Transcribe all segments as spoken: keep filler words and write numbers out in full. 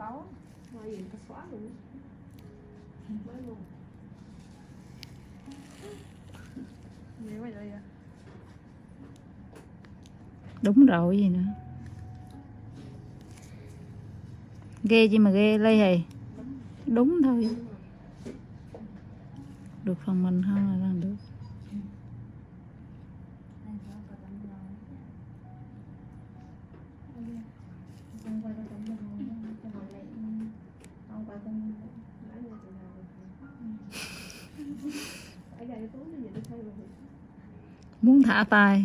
sáu. Rồi gì ta xóa luôn. Mới luôn. Nhiều vậy rồi. Đúng rồi gì nữa. Ghê chi mà ghê Lê hề. Đúng thôi. Được phần mình không là đang được. Muốn thả tay.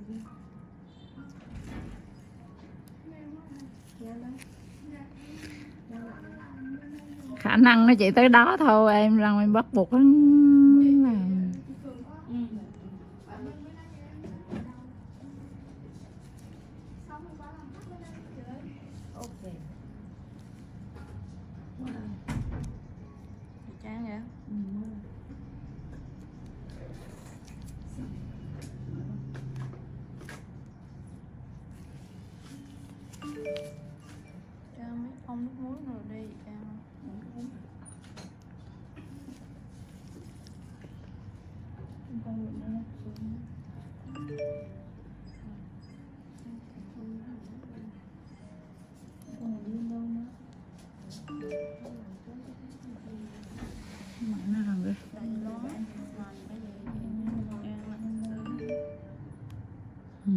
Khả năng nó chỉ tới đó thôi em, rằng em bắt buộc hắn làm. Chán vậy? Cho mấy ông nước muối rồi đi cho. Mẹ nó rằng đi. Ừ.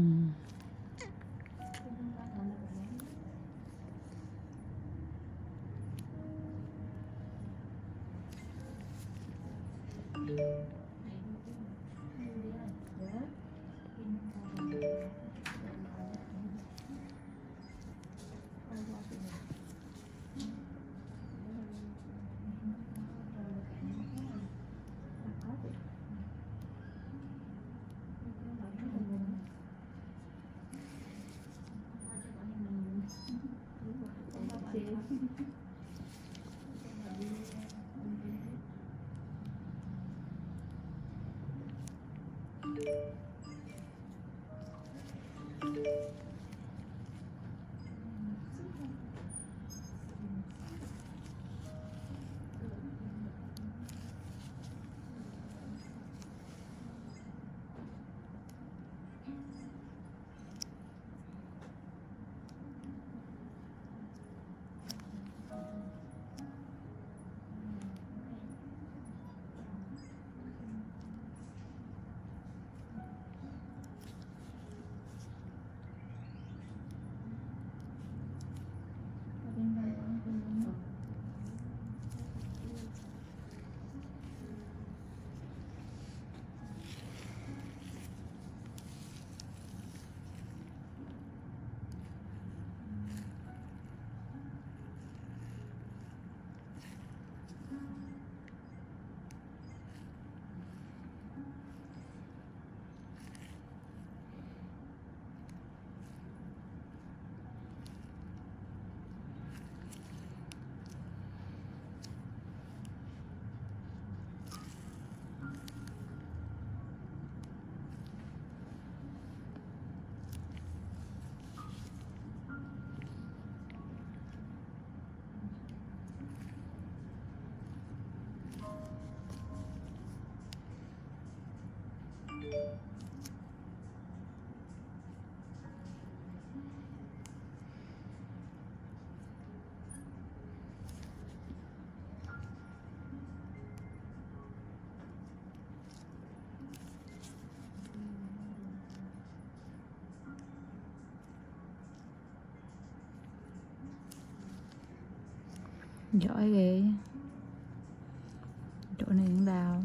Giỏi ghê. Chỗ này cũng đào.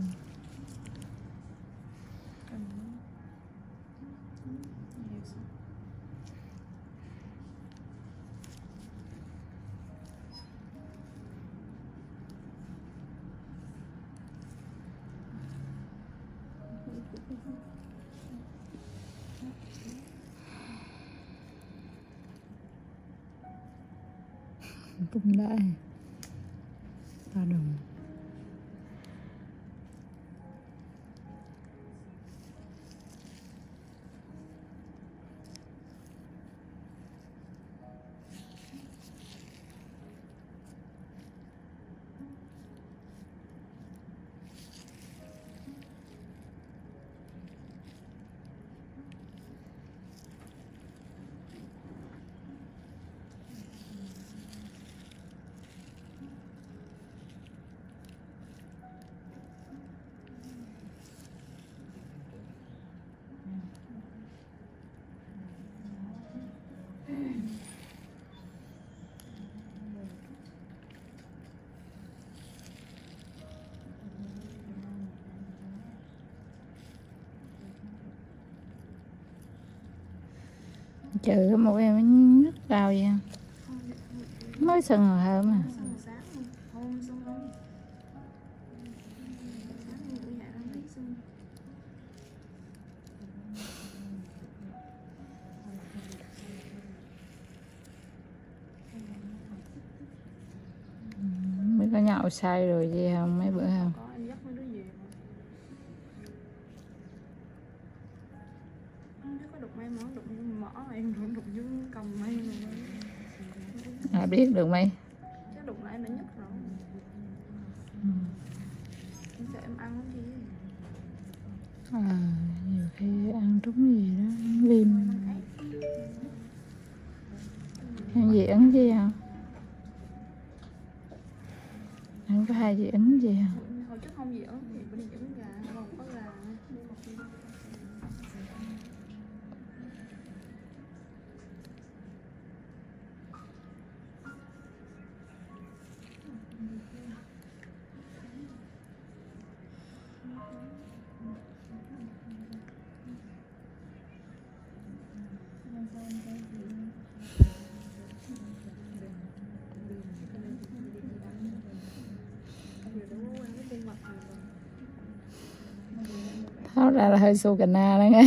Cũng đã ta đồng. Trừ cái mũi em rất cao vậy. Không, không, Mới sưng rồi hơn mà. sưng hồi sáng luôn. Hôm sưng không. Sáng em ngủ dậy đang thấy sưng. Mới có nhậu say rồi gì không mấy bữa không? Có em dắt mấy đứa về mà. Không biết có đụng may mỏ, đụng mỏ em đụng đụng dưới cầm may rồi. Ai biết được mấy. Chứ đụng lại em đã nhức rồi. Ừ. Em sợ em ăn cái gì. À, nhiều khi ăn trúng gì đó, viêm. Ăn gì ấn gì không? Ăn có hai gì ấn gì không? Hồi trước không gì ấn thì bữa nay ấn gà, còn có gà. Tháo ra là hơi su cà na đó nghe.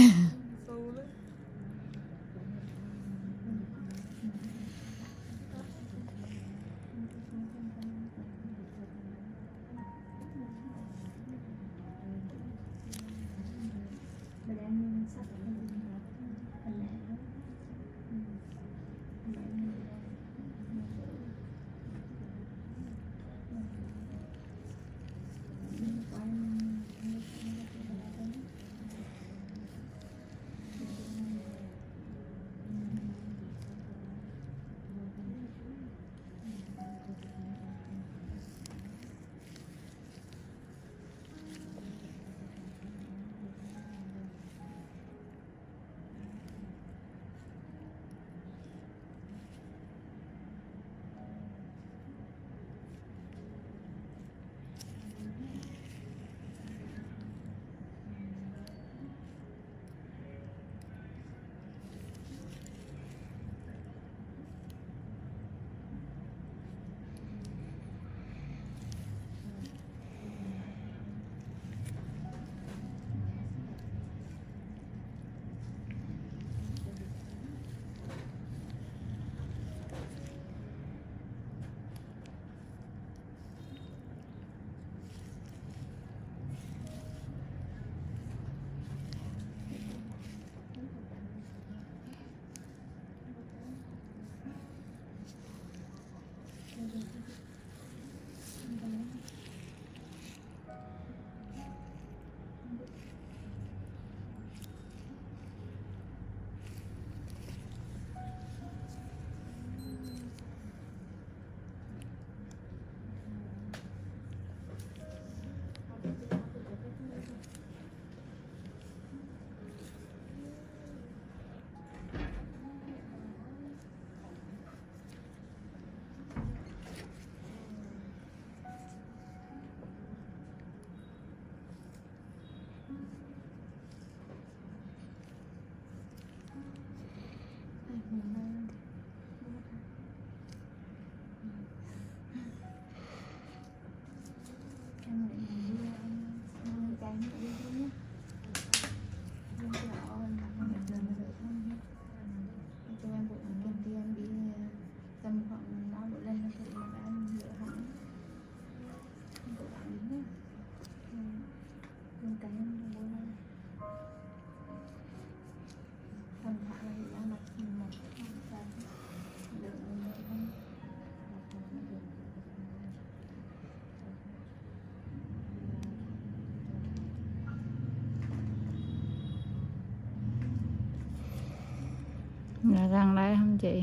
Là răng đấy không chị?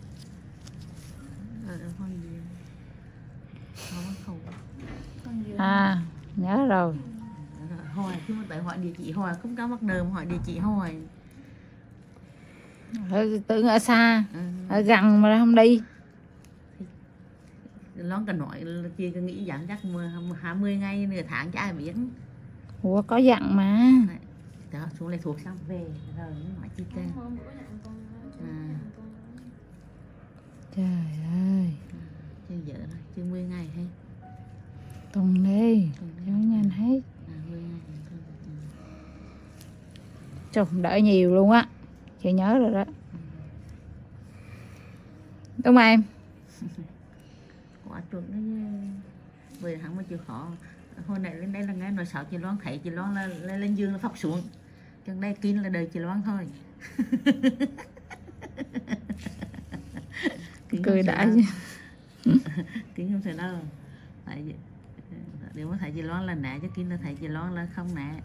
À, nhớ rồi. Hỏi khi mà tới hỏi địa chỉ hỏi không có mắc nờ mà hỏi địa chỉ hỏi. Tưởng ở xa, Ừ. ở gần mà không đi. Nó cần nói kia cứ nghĩ giảm chắc hai mươi ngày nửa tháng cho ai biết. Ủa có dặn mà. Đó, xuống lại thuộc xong về rồi nói chi tên. Hôm bữa nhận con À. Trời ơi, Chưa vợ rồi, chưa mười ngày hay. tuần đi, Tuần đi. cho nhanh hết. À, mười ngày thôi. Ừ. Trời, đợi nhiều luôn á. Chị nhớ rồi đó. Đúng không em? Quả chuẩn đó chứ. Vì hắn mới chịu khó. Hồi nãy lên đây là nghe nói sao chị Loan thấy chị Loan là, là lên giường là phóc xuống. Chân đây kín là đời chị Loan thôi. Cười đã chứ. Kín không thể đâu. Tại vì nếu mà thấy chị Loan là nè chứ kín là thấy chị Loan là không nè.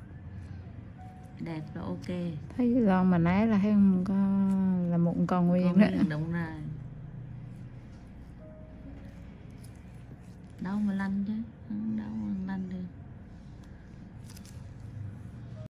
Đẹp là ok. Thấy cái con mà nãy là thấy không có là một con nguyên Con đó. nguyên đúng rồi. Đâu mà lanh chứ. Ừ.